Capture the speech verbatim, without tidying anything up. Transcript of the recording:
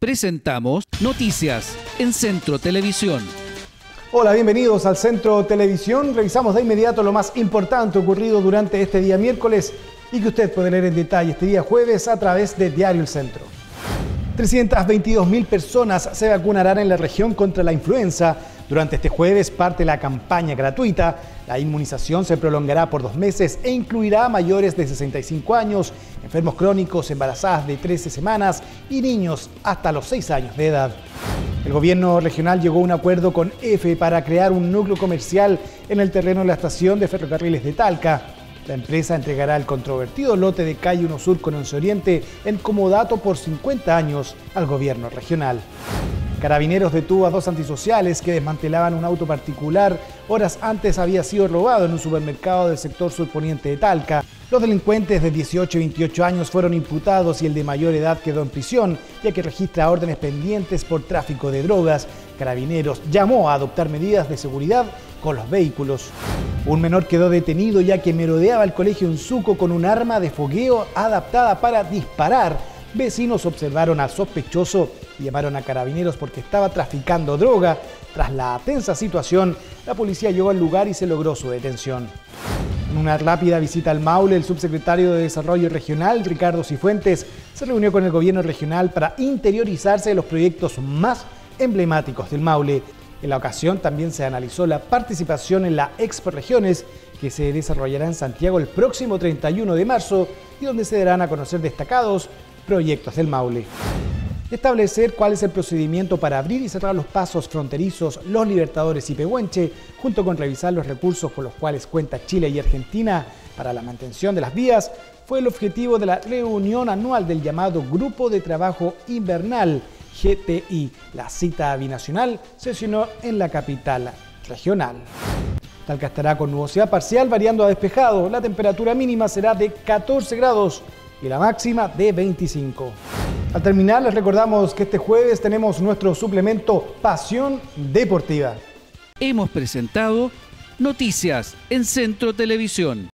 Presentamos Noticias en Centro Televisión. Hola, bienvenidos al Centro Televisión. Revisamos de inmediato lo más importante ocurrido durante este día miércoles y que usted puede leer en detalle este día jueves a través de Diario El Centro. trescientas veintidós mil personas se vacunarán en la región contra la influenza. Durante este jueves parte la campaña gratuita. La inmunización se prolongará por dos meses e incluirá a mayores de sesenta y cinco años, enfermos crónicos, embarazadas de trece semanas y niños hasta los seis años de edad. El gobierno regional llegó a un acuerdo con E F E para crear un núcleo comercial en el terreno de la estación de ferrocarriles de Talca. La empresa entregará el controvertido lote de calle uno Sur con once Oriente en comodato por cincuenta años al gobierno regional. Carabineros detuvo a dos antisociales que desmantelaban un auto particular. Horas antes había sido robado en un supermercado del sector surponiente de Talca. Los delincuentes de dieciocho y veintiocho años fueron imputados y el de mayor edad quedó en prisión, ya que registra órdenes pendientes por tráfico de drogas. Carabineros llamó a adoptar medidas de seguridad con los vehículos. Un menor quedó detenido ya que merodeaba el colegio Unzuco con un arma de fogueo adaptada para disparar. Vecinos observaron al sospechoso y llamaron a Carabineros porque estaba traficando droga. Tras la tensa situación, la policía llegó al lugar y se logró su detención. En una rápida visita al Maule, el subsecretario de Desarrollo Regional, Ricardo Cifuentes, se reunió con el gobierno regional para interiorizarse de los proyectos más emblemáticos del Maule. En la ocasión también se analizó la participación en la Expo Regiones, que se desarrollará en Santiago el próximo treinta y uno de marzo y donde se darán a conocer destacados proyectos del Maule. Establecer cuál es el procedimiento para abrir y cerrar los pasos fronterizos Los Libertadores y Pehuenche, junto con revisar los recursos con los cuales cuenta Chile y Argentina para la mantención de las vías, fue el objetivo de la reunión anual del llamado Grupo de Trabajo Invernal, G T I. La cita binacional sesionó en la capital regional. Talca estará con nubosidad parcial variando a despejado. La temperatura mínima será de catorce grados y la máxima de veinticinco. Al terminar, les recordamos que este jueves tenemos nuestro suplemento Pasión Deportiva. Hemos presentado Noticias en Centro Televisión.